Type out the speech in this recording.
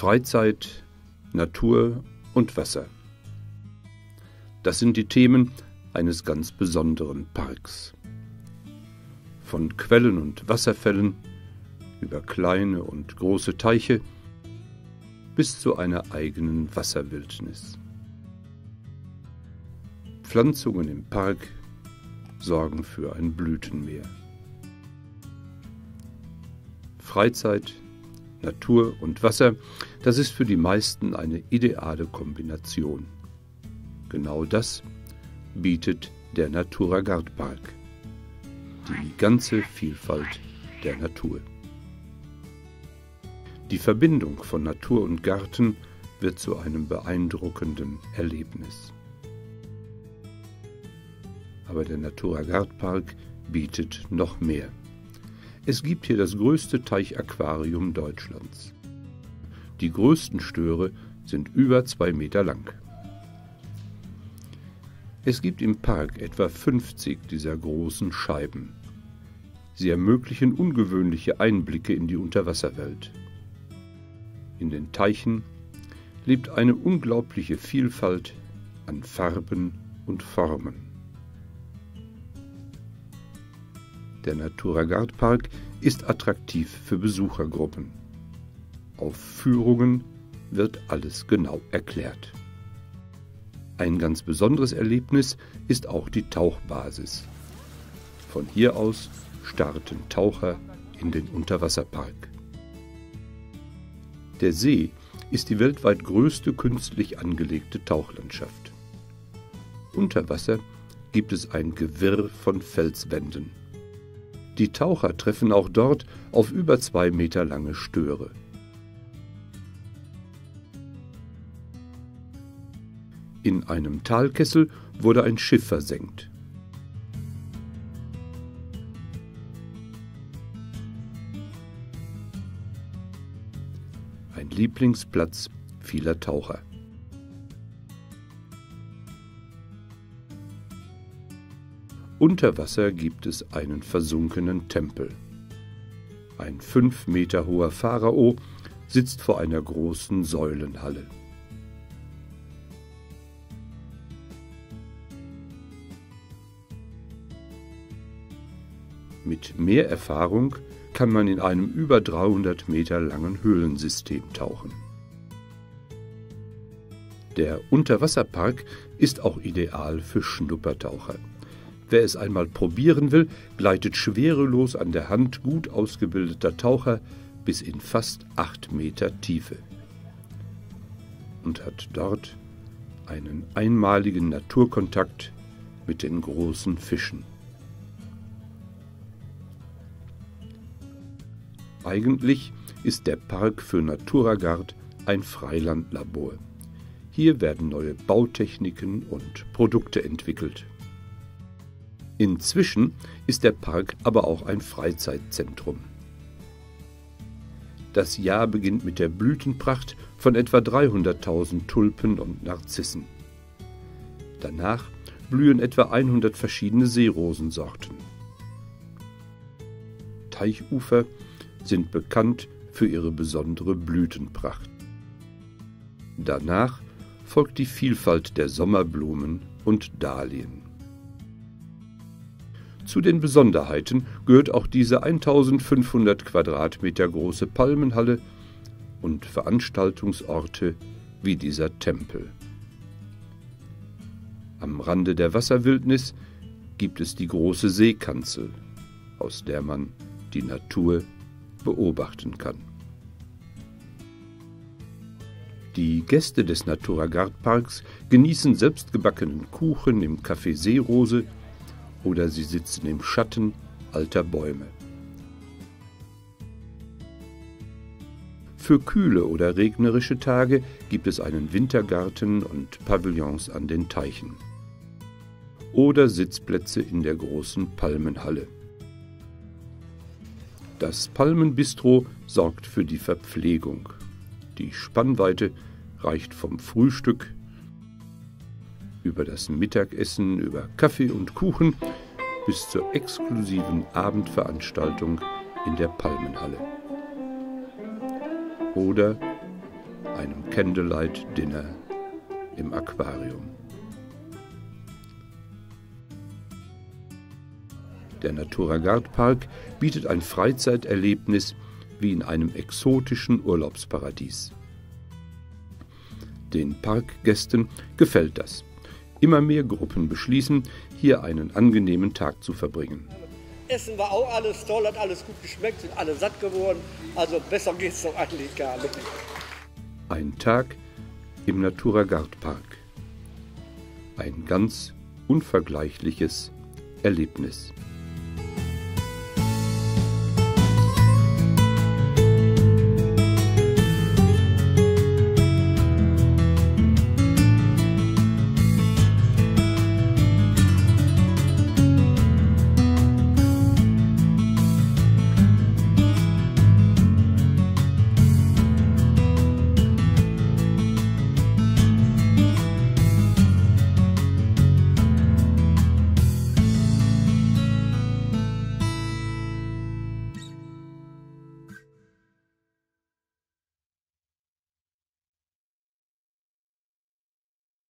Freizeit, Natur und Wasser. Das sind die Themen eines ganz besonderen Parks. Von Quellen und Wasserfällen über kleine und große Teiche bis zu einer eigenen Wasserwildnis. Pflanzungen im Park sorgen für ein Blütenmeer. Freizeit, Natur und Wasser, das ist für die meisten eine ideale Kombination. Genau das bietet der Naturagard Park. Die ganze Vielfalt der Natur. Die Verbindung von Natur und Garten wird zu einem beeindruckenden Erlebnis. Aber der Naturagard Park bietet noch mehr. Es gibt hier das größte Teichaquarium Deutschlands. Die größten Störe sind über 2 Meter lang. Es gibt im Park etwa 50 dieser großen Scheiben. Sie ermöglichen ungewöhnliche Einblicke in die Unterwasserwelt. In den Teichen lebt eine unglaubliche Vielfalt an Farben und Formen. Der Naturagard Park ist attraktiv für Besuchergruppen. Auf Führungen wird alles genau erklärt. Ein ganz besonderes Erlebnis ist auch die Tauchbasis. Von hier aus starten Taucher in den Unterwasserpark. Der See ist die weltweit größte künstlich angelegte Tauchlandschaft. Unter Wasser gibt es ein Gewirr von Felswänden. Die Taucher treffen auch dort auf über 2 Meter lange Störe. In einem Talkessel wurde ein Schiff versenkt. Ein Lieblingsplatz vieler Taucher. Unter Wasser gibt es einen versunkenen Tempel. Ein 5 Meter hoher Pharao sitzt vor einer großen Säulenhalle. Mit mehr Erfahrung kann man in einem über 300 Meter langen Höhlensystem tauchen. Der Unterwasserpark ist auch ideal für Schnuppertaucher. Wer es einmal probieren will, gleitet schwerelos an der Hand gut ausgebildeter Taucher bis in fast 8 Meter Tiefe und hat dort einen einmaligen Naturkontakt mit den großen Fischen. Eigentlich ist der Park für Naturagard ein Freilandlabor. Hier werden neue Bautechniken und Produkte entwickelt. Inzwischen ist der Park aber auch ein Freizeitzentrum. Das Jahr beginnt mit der Blütenpracht von etwa 300.000 Tulpen und Narzissen. Danach blühen etwa 100 verschiedene Seerosensorten. Teichufer sind bekannt für ihre besondere Blütenpracht. Danach folgt die Vielfalt der Sommerblumen und Dahlien. Zu den Besonderheiten gehört auch diese 1500 Quadratmeter große Palmenhalle und Veranstaltungsorte wie dieser Tempel. Am Rande der Wasserwildnis gibt es die große Seekanzel, aus der man die Natur beobachten kann. Die Gäste des Naturagard Parks genießen selbstgebackenen Kuchen im Café Seerose oder sie sitzen im Schatten alter Bäume. Für kühle oder regnerische Tage gibt es einen Wintergarten und Pavillons an den Teichen. Oder Sitzplätze in der großen Palmenhalle. Das Palmenbistro sorgt für die Verpflegung. Die Spannweite reicht vom Frühstück über das Mittagessen, über Kaffee und Kuchen bis zur exklusiven Abendveranstaltung in der Palmenhalle. Oder einem Candlelight-Dinner im Aquarium. Der Naturagard-Park bietet ein Freizeiterlebnis wie in einem exotischen Urlaubsparadies. Den Parkgästen gefällt das. Immer mehr Gruppen beschließen, hier einen angenehmen Tag zu verbringen. Essen war auch alles toll, hat alles gut geschmeckt, sind alle satt geworden. Also besser geht's doch eigentlich gar nicht. Ein Tag im Naturagard-Park. Ein ganz unvergleichliches Erlebnis.